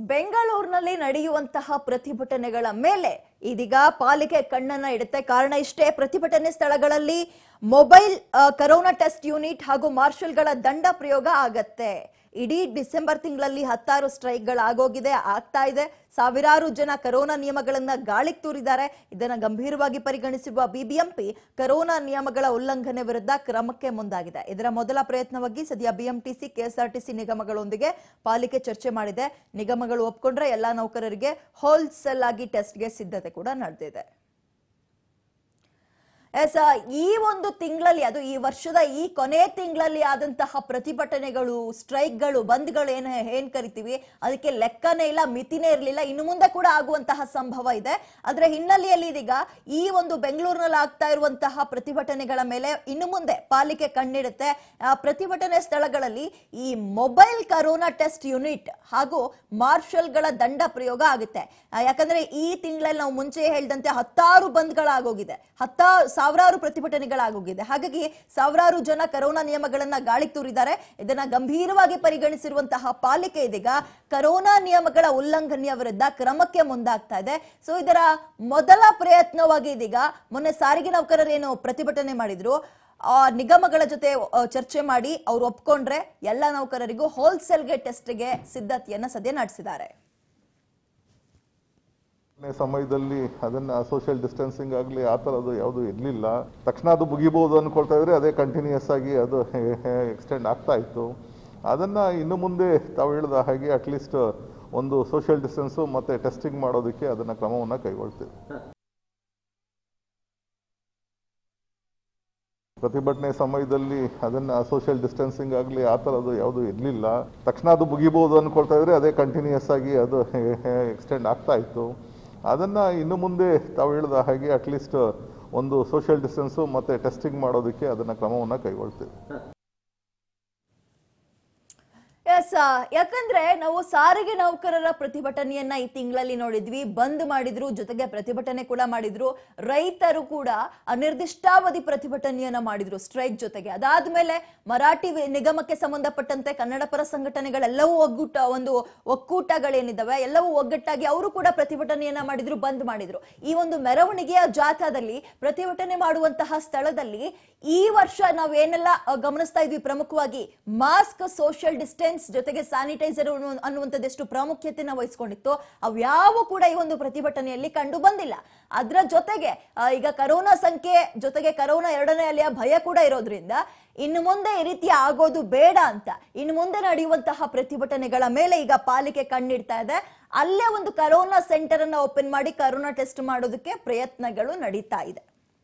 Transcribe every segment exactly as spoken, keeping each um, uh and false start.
ಬೆಂಗಳೂರಿನಲ್ಲಿ ನಡೆಯುವಂತಹ ಪ್ರತಿಭಟನೆಗಳ ಮೇಲೆ ಇದೀಗ ಪಾಲಿಕೆ ಕಣ್ಣನ್ನ ಇಡುತ್ತೆ. ಕಾರಣ ಇಷ್ಟೇ, ಪ್ರತಿಭಟನೆ ಸ್ಥಳಗಳಲ್ಲಿ ಮೊಬೈಲ್ ಕರೋನಾ ಟೆಸ್ಟ್ ಯೂನಿಟ್ ಹಾಗೂ ಮಾರ್ಷಲ್ಗಳ ದಂಡ ಪ್ರಯೋಗ ಆಗತ್ತೆ. ಇಡೀ ಡಿಸೆಂಬರ್ ತಿಂಗಳಲ್ಲಿ ಹತ್ತಾರು ಸ್ಟ್ರೈಕ್ಗಳಾಗೋಗಿದೆ, ಆಗ್ತಾ ಇದೆ. ಸಾವಿರಾರು ಜನ ಕರೋನಾ ನಿಯಮಗಳನ್ನ ಗಾಳಿಗೆ ತೂರಿದ್ದಾರೆ. ಇದನ್ನ ಗಂಭೀರವಾಗಿ ಪರಿಗಣಿಸಿರುವ ಬಿಬಿಎಂಪಿ ಕರೋನಾ ನಿಯಮಗಳ ಉಲ್ಲಂಘನೆ ವಿರುದ್ಧ ಕ್ರಮಕ್ಕೆ ಮುಂದಾಗಿದೆ. ಇದರ ಮೊದಲ ಪ್ರಯತ್ನವಾಗಿ ಸದ್ಯ ಬಿಎಂಟಿಸಿ, ಕೆಎಸ್ಆರ್ಟಿಸಿ ನಿಗಮಗಳೊಂದಿಗೆ ಪಾಲಿಕೆ ಚರ್ಚೆ ಮಾಡಿದೆ. ನಿಗಮಗಳು ಒಪ್ಕೊಂಡ್ರೆ ಎಲ್ಲಾ ನೌಕರರಿಗೆ ಹೋಲ್ಸೇಲ್ ಆಗಿ ಟೆಸ್ಟ್ಗೆ ಸಿದ್ಧತೆ ಕೂಡ ನಡೆದಿದೆ. ಎಸ್, ಈ ಒಂದು ತಿಂಗಳಲ್ಲಿ, ಅದು ಈ ವರ್ಷದ ಈ ಕೊನೆ ತಿಂಗಳಲ್ಲಿ ಆದಂತಹ ಪ್ರತಿಭಟನೆಗಳು, ಸ್ಟ್ರೈಕ್ಗಳು, ಬಂದ್ಗಳು ಏನ್ ಏನ್ ಕರಿತೀವಿ ಅದಕ್ಕೆ ಲೆಕ್ಕನೇ ಇಲ್ಲ, ಮಿತಿನೇ ಇರಲಿಲ್ಲ. ಇನ್ನು ಮುಂದೆ ಕೂಡ ಆಗುವಂತಹ ಸಂಭವ ಇದೆ. ಅದರ ಹಿನ್ನೆಲೆಯಲ್ಲಿ ಇದೀಗ ಈ ಒಂದು ಬೆಂಗಳೂರಿನಲ್ಲಿ ಆಗ್ತಾ ಇರುವಂತಹ ಪ್ರತಿಭಟನೆಗಳ ಮೇಲೆ ಇನ್ನು ಮುಂದೆ ಪಾಲಿಕೆ ಕಣ್ಣಿಡುತ್ತೆ. ಪ್ರತಿಭಟನೆ ಸ್ಥಳಗಳಲ್ಲಿ ಈ ಮೊಬೈಲ್ ಕರೋನಾ ಟೆಸ್ಟ್ ಯೂನಿಟ್ ಹಾಗೂ ಮಾರ್ಷಲ್ಗಳ ದಂಡ ಪ್ರಯೋಗ ಆಗುತ್ತೆ. ಯಾಕಂದ್ರೆ ಈ ತಿಂಗಳಲ್ಲಿ ನಾವು ಮುಂಚೆ ಹೇಳಿದಂತೆ ಹತ್ತಾರು ಬಂದ್ಗಳಾಗೋಗಿದೆ, ಹತ್ತಾರು ಸಾವಿರಾರು ಪ್ರತಿಭಟನೆಗಳಾಗೋಗಿದೆ. ಹಾಗಾಗಿ ಸಾವಿರಾರು ಜನ ಕರೋನಾ ನಿಯಮಗಳನ್ನ ಗಾಳಿಗೆ ತೂರಿದ್ದಾರೆ. ಇದನ್ನ ಗಂಭೀರವಾಗಿ ಪರಿಗಣಿಸಿರುವಂತಹ ಪಾಲಿಕೆ ಇದೀಗ ಕರೋನಾ ನಿಯಮಗಳ ಉಲ್ಲಂಘನೆಯ ವಿರುದ್ಧ ಕ್ರಮಕ್ಕೆ ಮುಂದಾಗ್ತಾ ಇದೆ. ಸೊ ಇದರ ಮೊದಲ ಪ್ರಯತ್ನವಾಗಿ ಇದೀಗ ಮೊನ್ನೆ ಸಾರಿಗೆ ನೌಕರರು ಏನು ಪ್ರತಿಭಟನೆ ಮಾಡಿದ್ರು, ಆ ನಿಗಮಗಳ ಜೊತೆ ಚರ್ಚೆ ಮಾಡಿ ಅವ್ರು ಒಪ್ಕೊಂಡ್ರೆ ಎಲ್ಲ ನೌಕರರಿಗೂ ಹೋಲ್ಸೇಲ್ಗೆ ಟೆಸ್ಟ್ಗೆ ಸಿದ್ಧತೆಯನ್ನ ಸದ್ಯ ನಡೆಸಿದ್ದಾರೆ. ಸಮಯದಲ್ಲಿ ಅದನ್ನ ಸೋಷಿಯಲ್ ಡಿಸ್ಟೆನ್ಸಿಂಗ್ ಆಗಲಿ ಆ ಥರದ್ದು ಯಾವುದು ಇರಲಿಲ್ಲ. ತಕ್ಷಣ ಅದು ಮುಗಿಬಹುದು ಅನ್ಕೊಳ್ತಾ ಇದ್ರೆ ಅದೇ ಕಂಟಿನ್ಯೂಸ್ ಆಗಿ ಅದು ಎಕ್ಸ್ಟೆಂಡ್ ಆಗ್ತಾ ಇತ್ತು. ಅದನ್ನ ಇನ್ನು ಮುಂದೆ ತಾವು ಹೇಳಿದ ಹಾಗೆ ಅಟ್ಲೀಸ್ಟ್ ಒಂದು ಸೋಷಿಯಲ್ ಡಿಸ್ಟೆನ್ಸು ಮತ್ತೆ ಟೆಸ್ಟಿಂಗ್ ಮಾಡೋದಕ್ಕೆ ಅದನ್ನ ಕ್ರಮವನ್ನು ಕೈಗೊಳ್ತೀವಿ. ಪ್ರತಿಭಟನೆ ಸಮಯದಲ್ಲಿ ಅದನ್ನ ಸೋಷಿಯಲ್ ಡಿಸ್ಟೆನ್ಸಿಂಗ್ ಆಗಲಿ ಆ ಥರದ್ದು ಯಾವುದು ಇರಲಿಲ್ಲ. ತಕ್ಷಣ ಅದು ಮುಗಿಬಹುದು ಅನ್ಕೊಳ್ತಾ ಇದ್ರೆ ಅದೇ ಕಂಟಿನ್ಯೂಸ್ ಆಗಿ ಅದು ಎಕ್ಸ್ಟೆಂಡ್ ಆಗ್ತಾ ಇತ್ತು. ಅದನ್ನ ಇನ್ನು ಮುಂದೆ ತಾವು ಹೇಳಿದ ಹಾಗೆ ಅಟ್ಲೀಸ್ಟ್ ಒಂದು ಸೋಷಿಯಲ್ ಡಿಸ್ಟೆನ್ಸು ಮತ್ತೆ ಟೆಸ್ಟಿಂಗ್ ಮಾಡೋದಕ್ಕೆ ಅದನ್ನ ಕ್ರಮವನ್ನು ಕೈಗೊಳ್ತೀವಿ. ಎಸ್, ಯಾಕಂದ್ರೆ ನಾವು ಸಾರಿಗೆ ನೌಕರರ ಪ್ರತಿಭಟನೆಯನ್ನ ಈ ತಿಂಗಳಲ್ಲಿ ನೋಡಿದ್ವಿ. ಬಂದ್ ಮಾಡಿದ್ರು, ಜೊತೆಗೆ ಪ್ರತಿಭಟನೆ ಕೂಡ ಮಾಡಿದ್ರು. ರೈತರು ಕೂಡ ಅನಿರ್ದಿಷ್ಟಾವಧಿ ಪ್ರತಿಭಟನೆಯನ್ನ ಮಾಡಿದ್ರು ಸ್ಟ್ರೈಕ್ ಜೊತೆಗೆ. ಅದಾದ್ಮೇಲೆ ಮರಾಠಿ ನಿಗಮಕ್ಕೆ ಸಂಬಂಧಪಟ್ಟಂತೆ ಕನ್ನಡ ಪರ ಸಂಘಟನೆಗಳೆಲ್ಲವೂ ಒಗ್ಗೂಟ ಒಂದು ಒಕ್ಕೂಟಗಳೇನಿದಾವೆ ಎಲ್ಲವೂ ಒಗ್ಗಟ್ಟಾಗಿ ಅವರು ಕೂಡ ಪ್ರತಿಭಟನೆಯನ್ನ ಮಾಡಿದ್ರು, ಬಂದ್ ಮಾಡಿದ್ರು. ಈ ಒಂದು ಮೆರವಣಿಗೆಯ ಜಾಥಾದಲ್ಲಿ ಪ್ರತಿಭಟನೆ ಮಾಡುವಂತಹ ಸ್ಥಳದಲ್ಲಿ ಈ ವರ್ಷ ನಾವೇನೆಲ್ಲ ಗಮನಿಸ್ತಾ ಇದ್ವಿ, ಪ್ರಮುಖವಾಗಿ ಮಾಸ್ಕ್, ಸೋಷಿಯಲ್ ಡಿಸ್ಟೆನ್ಸ್ ಜೊತೆಗೆ ಸ್ಯಾನಿಟೈಸರ್ ಅನ್ನುವಂಥದ್ದೆಷ್ಟು ಪ್ರಾಮುಖ್ಯತೆಯನ್ನು ವಹಿಸಿಕೊಂಡಿತ್ತು, ಅವ್ಯಾವು ಕೂಡ ಈ ಒಂದು ಪ್ರತಿಭಟನೆಯಲ್ಲಿ ಕಂಡು ಬಂದಿಲ್ಲ. ಅದರ ಜೊತೆಗೆ ಈಗ ಕರೋನಾ ಸಂಖ್ಯೆ ಜೊತೆಗೆ ಕರೋನಾ ಎರಡನೇ ಅಲೆಯ ಭಯ ಕೂಡ ಇರೋದ್ರಿಂದ ಇನ್ನು ಮುಂದೆ ಈ ರೀತಿ ಆಗೋದು ಬೇಡ ಅಂತ ಇನ್ನು ಮುಂದೆ ನಡೆಯುವಂತಹ ಪ್ರತಿಭಟನೆಗಳ ಮೇಲೆ ಈಗ ಪಾಲಿಕೆ ಕಣ್ಣಿಡ್ತಾ ಇದೆ. ಅಲ್ಲೇ ಒಂದು ಕರೋನಾ ಸೆಂಟರ್ ಅನ್ನ ಓಪನ್ ಮಾಡಿ ಕರೋನಾ ಟೆಸ್ಟ್ ಮಾಡೋದಕ್ಕೆ ಪ್ರಯತ್ನಗಳು ನಡೀತಾ ಇದೆ.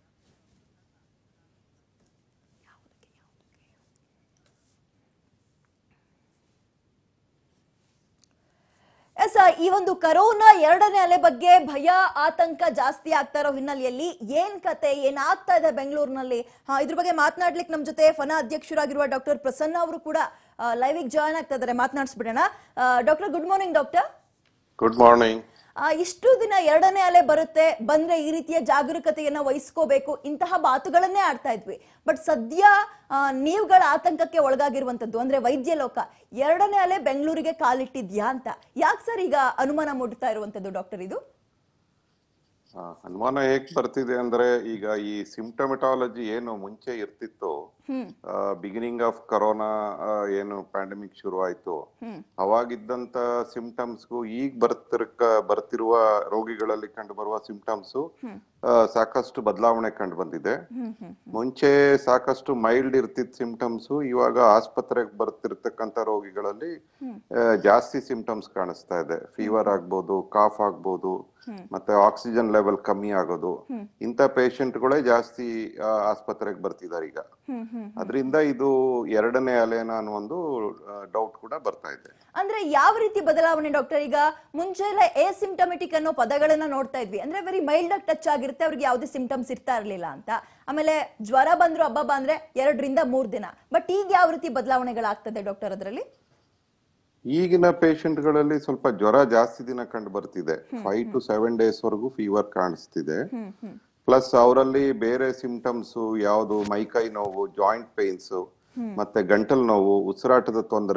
ಎಸ್, ಈ ಒಂದು ಕರೋನಾ ಎರಡನೇ ಅಲೆ ಬಗ್ಗೆ ಭಯ, ಆತಂಕ ಜಾಸ್ತಿ ಆಗ್ತಾ ಇರೋ ಹಿನ್ನೆಲೆಯಲ್ಲಿ ಏನ್ ಕತೆ, ಏನಾಗ್ತಾ ಇದೆ ಬೆಂಗಳೂರಿನಲ್ಲಿ, ಇದ್ರ ಬಗ್ಗೆ ಮಾತನಾಡ್ಲಿಕ್ಕೆ ನಮ್ ಜೊತೆ ಫನಾ ಅಧ್ಯಕ್ಷರಾಗಿರುವ ಡಾಕ್ಟರ್ ಪ್ರಸನ್ನ ಅವರು ಕೂಡ ಲೈವ್ ಜಾಯ್ನ್ ಆಗ್ತಾ ಇದ್ದಾರೆ. ಮಾತನಾಡಿಸ್ಬಿಡೋಣ. Doctor, good morning. Doctor, good morning. ಇಷ್ಟು ದಿನ ಎರಡನೇ ಅಲೆ ಬರುತ್ತೆ, ಬಂದ್ರೆ ಈ ರೀತಿಯ ಜಾಗರೂಕತೆಯನ್ನ ವಹಿಸ್ಕೋಬೇಕು, ಇಂತಹ ಮಾತುಗಳನ್ನೇ ಆಡ್ತಾ ಇದ್ವಿ. ಬಟ್ ಸದ್ಯ ನೀವುಗಳ ಆತಂಕಕ್ಕೆ ಒಳಗಾಗಿರುವಂತದ್ದು ಅಂದ್ರೆ ವೈದ್ಯ ಲೋಕ ಎರಡನೇ ಅಲೆ ಬೆಂಗಳೂರಿಗೆ ಕಾಲಿಟ್ಟಿದ್ಯಾ ಅಂತ. ಯಾಕೆ ಸರ್ ಈಗ ಅನುಮಾನ ಮೂಡ್ತಾ ಇರುವಂತದ್ದು ಡಾಕ್ಟರ್? ಇದು ಅನುಮಾನ ಹೇಗ್ ಬರ್ತಿದೆ ಅಂದ್ರೆ, ಈಗ ಈ ಸಿಂಪ್ಟಮೆಟಾಲಜಿ ಏನು ಮುಂಚೆ ಇರ್ತಿತ್ತು, ಬಿಗಿನಿಂಗ್ ಆಫ್ ಕರೋನಾ ಏನು ಪ್ಯಾಂಡಮಿಕ್ ಶುರು ಆಯ್ತು, ಅವಾಗಿದ್ದಂತ ಸಿಂಪ್ಟಮ್ಸ್ಗೂ ಈಗ ಬರ್ತಿರ್ಕ ಬರ್ತಿರುವ ರೋಗಿಗಳಲ್ಲಿ ಕಂಡು ಬರುವ ಸಿಂಪ್ಟಮ್ಸ್ ಸಾಕಷ್ಟು ಬದಲಾವಣೆ ಕಂಡು ಬಂದಿದೆ. ಮುಂಚೆ ಸಾಕಷ್ಟು ಮೈಲ್ಡ್ ಇರ್ತಿದ್ ಸಿಂಪ್ಟಮ್ಸ್ ಇವಾಗ ಆಸ್ಪತ್ರೆಗೆ ಬರ್ತಿರ್ತಕ್ಕಂತ ರೋಗಿಗಳಲ್ಲಿ ಜಾಸ್ತಿ ಸಿಂಪ್ಟಮ್ಸ್ ಕಾಣಿಸ್ತಾ ಇದೆ. ಫೀವರ್ ಆಗ್ಬೋದು, ಕಾಫ್ ಆಗ್ಬೋದು, ಮತ್ತೆ ಆಕ್ಸಿಜನ್ ಲೆವೆಲ್ ಕಮ್ಮಿ ಆಗೋದು, ಇಂತ ಪೇಷಂಟ್ಗಳೇ ಜಾಸ್ತಿ ಆಸ್ಪತ್ರೆಗೆ ಬರ್ತಿದ್ದಾರೆ ಈಗ. ಅದರಿಂದ ಇದು ಎರಡನೇ ಅಲೆನ ಅನ್ನೋ ಒಂದು ಡೌಟ್ ಕೂಡ ಬರ್ತಾ ಇದೆ. ಅಂದ್ರೆ ಯಾವ ರೀತಿ ಬದಲಾವಣೆ ಡಾಕ್ಟರ್? ಈಗ ಮುಂಚೆ ಎಲ್ಲ ಎಸಿಂಪ್ಟಮೆಟಿಕ್ ಅನ್ನೋ ಪದಗಳನ್ನ ನೋಡ್ತಾ ಇದ್ವಿ, ಅಂದ್ರೆ ವೆರಿ ಮೈಲ್ಡ್ ಆಗಿ ಟಚ್ ಆಗಿರುತ್ತೆ, ಅವ್ರಿಗೆ ಯಾವುದೇ ಸಿಂಪ್ಟಮ್ಸ್ ಇರ್ತಾ ಇರ್ಲಿಲ್ಲ ಅಂತ. ಆಮೇಲೆ ಜ್ವರ ಬಂದ್ರು ಹಬ್ಬ ಬಂದ್ರೆ ಎರಡರಿಂದ ಮೂರ್ ದಿನ. ಬಟ್ ಈಗ ಯಾವ ರೀತಿ ಬದಲಾವಣೆಗಳಾಗ್ತದೆ ಡಾಕ್ಟರ್ ಅದರಲ್ಲಿ? ಈಗಿನ ಪೇಷಂಟ್ ಗಳಲ್ಲಿ ಸ್ವಲ್ಪ ಜ್ವರ ಜಾಸ್ತಿ ದಿನ ಕಂಡು ಬರ್ತಿದೆ. ಫೈವ್ ಟು ಸೆವೆನ್ ಡೇಸ್ ವರೆಗೂ ಫೀವರ್ ಕಾಣಿಸ್ತಿದೆ. ಪ್ಲಸ್ ಅವರಲ್ಲಿ ಬೇರೆ ಸಿಂಪ್ಟಮ್ಸ್ ಯಾವುದು, ಮೈಕೈ ನೋವು, ಜಾಯಿಂಟ್ ಪೇನ್ಸ್, ಮತ್ತೆ ಗಂಟಲ್ ನೋವು, ಉಸಿರಾಟದ ತೊಂದರೆ,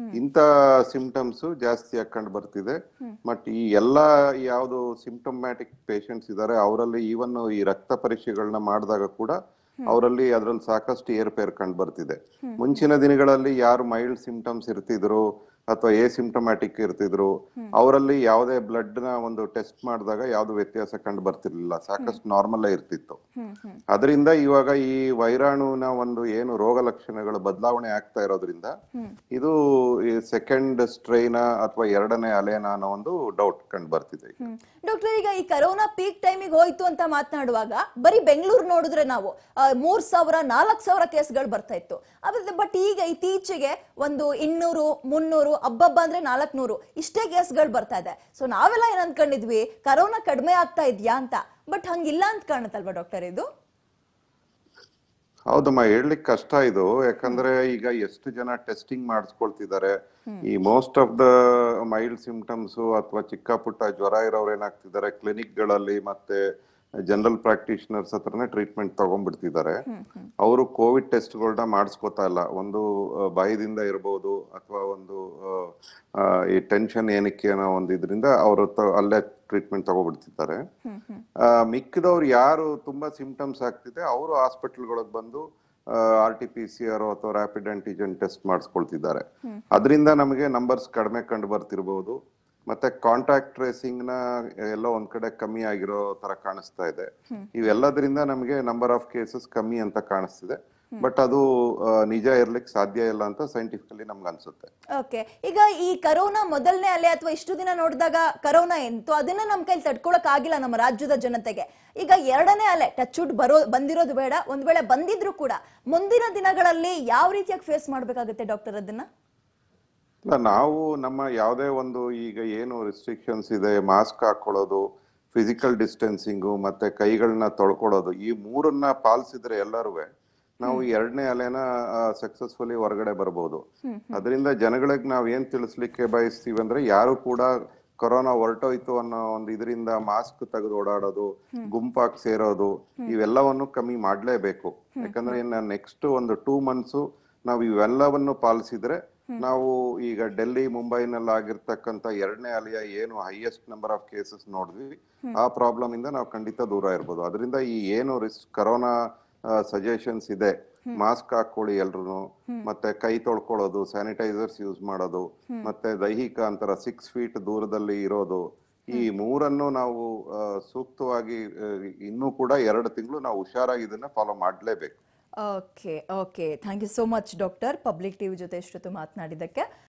ಇಂಥ ಸಿಂಪ್ಟಮ್ಸ್ ಜಾಸ್ತಿ ಕಂಡು ಬರ್ತಿದೆ. ಬಟ್ ಈ ಎಲ್ಲಾ ಯಾವ್ದು ಸಿಂಪ್ಟಮ್ಯಾಟಿಕ್ ಪೇಷಂಟ್ಸ್ ಇದ್ದಾರೆ ಅವರಲ್ಲಿ ಈವನ್ ಈ ರಕ್ತ ಪರೀಕ್ಷೆಗಳನ್ನ ಮಾಡಿದಾಗ ಕೂಡ ಅವರಲ್ಲಿ ಅದ್ರಲ್ಲಿ ಸಾಕಷ್ಟು ಏರ್ಪೇರ್ ಕಂಡು ಬರ್ತಿದೆ. ಮುಂಚಿನ ದಿನಗಳಲ್ಲಿ ಯಾರು ಮೈಲ್ಡ್ ಸಿಂಪ್ಟಮ್ಸ್ ಇರ್ತಿದ್ರು ಅಥವಾ ಎ ಸಿಂಪ್ಟಮ್ಯಾಟಿಕ್ ಇರ್ತಿದ್ರು ಅವರಲ್ಲಿ ಯಾವುದೇ ಬ್ಲಡ್ ನ ಒಂದು ಟೆಸ್ಟ್ ಮಾಡಿದಾಗ ಯಾವ್ದು ವ್ಯತ್ಯಾಸ ಕಂಡು ಬರ್ತಿರ್ಲಿಲ್ಲ, ಸಾಕಷ್ಟು ನಾರ್ಮಲ್ ಇರ್ತಿತ್ತು. ಅದರಿಂದ ಇವಾಗ ಈ ವೈರಾಣುವಿನ ಒಂದು ಏನು ರೋಗ ಲಕ್ಷಣಗಳು ಬದಲಾವಣೆ ಆಗ್ತಾ ಇರೋದ್ರಿಂದ ಇದು ಸೆಕೆಂಡ್ ಸ್ಟ್ರೈನ ಅಥವಾ ಎರಡನೇ ಅಲೆನ ಅನ್ನೋ ಒಂದು ಡೌಟ್ ಕಂಡು ಬರ್ತಿದೆ. ಡಾಕ್ಟರ್, ಈಗ ಈ ಕರೋನಾ ಪೀಕ್ ಟೈಮಿಗೆ ಹೋಯ್ತು ಅಂತ ಮಾತನಾಡುವಾಗ ಬರೀ ಬೆಂಗಳೂರು ನೋಡಿದ್ರೆ ನಾವು ಮೂರ್ ಸಾವಿರ ನಾಲ್ಕ್ ಸಾವಿರ ಕೇಸ್ಗಳು ಬರ್ತಾ ಇತ್ತು. ಬಟ್ ಈಗ ಇತ್ತೀಚೆಗೆ ಒಂದು ಇನ್ನೂರು ಮುನ್ನೂರು ಹಬ್ಬಬ್ಬ ಅಂದ್ರೆ ನಾಲ್ಕ್ ನೂರು ಇಷ್ಟೇ ಕೇಸ್ಗಳು ಬರ್ತಾ ಇದೆ. ಸೊ ನಾವೆಲ್ಲ ಏನ್ ಅನ್ಕೊಂಡಿದ್ವಿ ಕರೋನಾ ಕಡಿಮೆ ಆಗ್ತಾ ಇದ್ಯಾ ಅಂತ, ಬಟ್ ಹಂಗಿಲ್ಲ ಅಂತ ಕಾಣುತ್ತಲ್ವಾ ಡಾಕ್ಟರ್ ಇದು? ಹೌದಮ್ಮ, ಹೇಳ್ಲಿಕ್ಕೆ ಕಷ್ಟ ಇದು. ಯಾಕಂದ್ರೆ ಈಗ ಎಷ್ಟು ಜನ ಟೆಸ್ಟಿಂಗ್ ಮಾಡಿಸ್ಕೊಳ್ತಿದ್ದಾರೆ. ಈ most of the mild symptoms ಅಥವಾ ಚಿಕ್ಕ ಪುಟ್ಟ ಜ್ವರ ಇರೋರು ಏನಾಗ್ತಿದ್ದಾರೆ ಕ್ಲಿನಿಕ್ ಗಳಲ್ಲಿ ಮತ್ತೆ ಜನರಲ್ ಪ್ರಾಕ್ಟೀಷನರ್ಸ್ ಹತ್ರನೇ ಟ್ರೀಟ್ಮೆಂಟ್ ತಗೊಂಡ್ಬಿಡ್ತಿದ್ದಾರೆ. ಅವರು ಕೋವಿಡ್ ಟೆಸ್ಟ್ಗಳನ್ನ ಮಾಡಿಸ್ಕೊತಾ ಇಲ್ಲ. ಒಂದು ಭಯದಿಂದ ಇರ್ಬೋದು ಅಥವಾ ಒಂದು ಈ ಟೆನ್ಷನ್ ಏನಕ್ಕೆ ಅನ್ನೋ ಒಂದು ಇದರಿಂದ ಅವರು ಅಲ್ಲೇ ಟ್ರೀಟ್ಮೆಂಟ್ ತಗೋಬಿಡ್ತಿದ್ದಾರೆ. ಮಿಕ್ಕಿದವ್ರು ಯಾರು ತುಂಬಾ ಸಿಂಪ್ಟಮ್ಸ್ ಆಗ್ತಿದೆ ಅವರು ಹಾಸ್ಪಿಟಲ್ಗಳಿಗೆ ಬಂದು R T P C R ಅಥವಾ ರ್ಯಾಪಿಡ್ ಆಂಟಿಜೆನ್ ಟೆಸ್ಟ್ ಮಾಡಿಸ್ಕೊಳ್ತಿದ್ದಾರೆ. ಅದರಿಂದ ನಮಗೆ ನಂಬರ್ಸ್ ಕಡಿಮೆ ಕಂಡು ಬರ್ತಿರ್ಬೋದು. ಮತ್ತೆ ಕಾಂಟ್ಯಾಕ್ಟ್ ಟ್ರೇಸಿಂಗ್ ನ ಎಲ್ಲೋ ಒಂದ್ ಕಡೆ ಕಮ್ಮಿ ಆಗಿರೋ ತರ ಕಾಣಿಸ್ತಾ ಇದೆ. ಇವೆಲ್ಲದರಿಂದ ನಮಗೆ ನಂಬರ್ ಆಫ್ ಕೇಸಸ್ ಕಮ್ಮಿ ಅಂತ ಕಾಣಿಸ್ತಿದೆ. ಬಟ್ ಅದು ನಿಜ ಇರ್ಲಿಕ್ಕೆ ಸಾಧ್ಯ ಇಲ್ಲ ಅಂತ ಸೈಂಟಿಫಿಕಲಿ ನಮ್ಗೆ ಅನ್ಸುತ್ತೆ. ಓಕೆ, ಈಗ ಈ ಕರೋನಾ ಮೊದಲನೇ ಅಲೆ ಅಥವಾ ಇಷ್ಟು ದಿನ ನೋಡಿದಾಗ ಕರೋನಾ ಎಂತು ಅದನ್ನ ನಮ್ ಕೈಲಿ ತಡ್ಕೊಳಕ್ ಆಗಿಲ್ಲ ನಮ್ಮ ರಾಜ್ಯದ ಜನತೆಗೆ. ಈಗ ಎರಡನೇ ಅಲೆ ಟಚ್ ವುಡ್ ಬರೋ ಬಂದಿರೋದು ಬೇಡ, ಒಂದ್ ವೇಳೆ ಬಂದಿದ್ರು ಕೂಡ ಮುಂದಿನ ದಿನಗಳಲ್ಲಿ ಯಾವ ರೀತಿಯಾಗಿ ಫೇಸ್ ಮಾಡ್ಬೇಕಾಗುತ್ತೆ ಡಾಕ್ಟರ್ ಅದನ್ನ? ಇಲ್ಲ, ನಾವು ನಮ್ಮ ಯಾವುದೇ ಒಂದು ಈಗ ಏನು ರಿಸ್ಟ್ರಿಕ್ಷನ್ಸ್ ಇದೆ, ಮಾಸ್ಕ್ ಹಾಕೊಳ್ಳೋದು, ಫಿಸಿಕಲ್ ಡಿಸ್ಟೆನ್ಸಿಂಗು ಮತ್ತೆ ಕೈಗಳನ್ನ ತೊಳ್ಕೊಳ್ಳೋದು, ಈ ಮೂರನ್ನ ಪಾಲಿಸಿದ್ರೆ ಎಲ್ಲರೂ ನಾವು ಎರಡನೇ ಅಲೆನ ಸಕ್ಸಸ್ಫುಲಿ ಹೊರಗಡೆ ಬರ್ಬೋದು. ಅದರಿಂದ ಜನಗಳಿಗೆ ನಾವ್ ಏನ್ ತಿಳಿಸ್ಲಿಕ್ಕೆ ಬಯಸ್ತೀವಿ ಅಂದ್ರೆ ಯಾರು ಕೂಡ ಕೊರೋನಾ ಹೊರಟೋಯ್ತು ಅನ್ನೋ ಒಂದು ಇದರಿಂದ ಮಾಸ್ಕ್ ತೆಗೆದು ಓಡಾಡೋದು, ಗುಂಪಾಗಿ ಸೇರೋದು ಇವೆಲ್ಲವನ್ನು ಕಮ್ಮಿ ಮಾಡ್ಲೇಬೇಕು. ಯಾಕಂದ್ರೆ ಇನ್ನ ನೆಕ್ಸ್ಟ್ ಒಂದು ಟೂ ಮಂತ್ಸು ನಾವು ಇವೆಲ್ಲವನ್ನು ಪಾಲಿಸಿದ್ರೆ ನಾವು ಈಗ ಡೆಲ್ಲಿ ಮುಂಬೈನಲ್ಲಿ ಆಗಿರ್ತಕ್ಕಂಥ ಎರಡನೇ ಅಲೆಯ ಏನು ಹೈಯೆಸ್ಟ್ ನಂಬರ್ ಆಫ್ ಕೇಸಸ್ ನೋಡಿದ್ವಿ ಆ ಪ್ರಾಬ್ಲಮ್ ಇಂದ ನಾವು ಖಂಡಿತ ದೂರ ಇರ್ಬೋದು. ಅದರಿಂದ ಈ ಏನು ರಿಸ್ಕ್ ಕರೋನಾ ಸಜೆಷನ್ಸ್ ಇದೆ, ಮಾಸ್ಕ್ ಹಾಕೊಳ್ಳಿ ಎಲ್ರು, ಮತ್ತೆ ಕೈ ತೊಳ್ಕೊಳ್ಳೋದು, ಸ್ಯಾನಿಟೈಸರ್ಸ್ ಯೂಸ್ ಮಾಡೋದು, ಮತ್ತೆ ದೈಹಿಕ ಅಂತರ ಸಿಕ್ಸ್ ಫೀಟ್ ದೂರದಲ್ಲಿ ಇರೋದು, ಈ ಮೂರನ್ನು ನಾವು ಸೂಕ್ತವಾಗಿ ಇನ್ನೂ ಕೂಡ ಎರಡು ತಿಂಗಳು ನಾವು ಹುಷಾರಾಗಿ ಇದನ್ನ ಫಾಲೋ ಮಾಡ್ಲೇಬೇಕು. Okay okay thank you so much doctor, Public TV ಜೊತೆ ಇಷ್ಟೊತ್ತು ಮಾತನಾಡಿದ್ದಕ್ಕೆ.